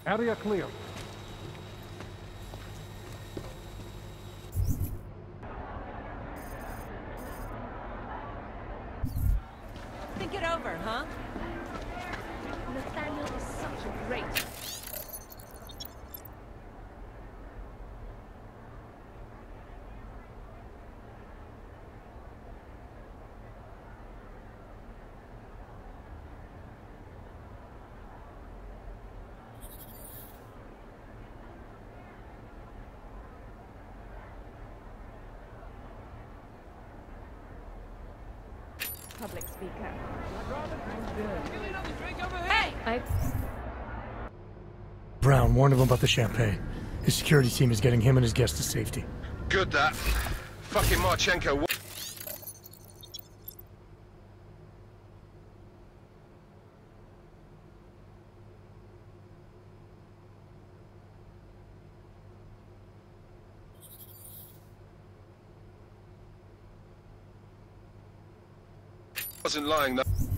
Area clear. Think it over, huh? Nathaniel is such a great... public speaker. Hey! Brown warned him about the champagne. His security team is getting him and his guests to safety. Good that. Fucking Marchenko wasn't lying though.